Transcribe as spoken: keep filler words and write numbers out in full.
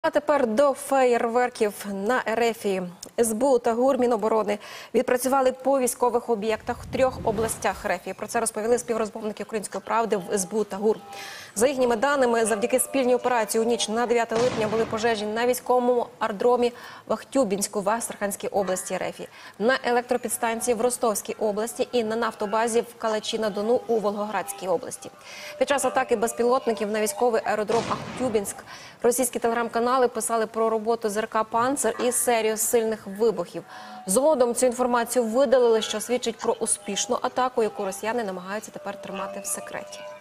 А тепер до феєрверків на РФі. ес бе у та ГУР Міноборони відпрацювали по військових об'єктах в трьох областях РФі. Про це розповіли співрозмовники «Української правди» в ес бе у та ГУР. За їхніми даними, завдяки спільній операції у ніч на дев'яте липня були пожежі на військовому аеродромі в Ахтюбінську в Астраханській області РФі, на електропідстанції в Ростовській області і на нафтобазі в Калачі-на-Дону у Волгоградській області. Під час атаки безпілотників на військовий аеродром Ахтюбінськ російські телеграм-канали писали про роботу ЗРК «Панцер» і серію сильних вибухів. Згодом цю інформацію видалили, що свідчить про успішну атаку, яку росіяни намагаються тепер тримати в секреті.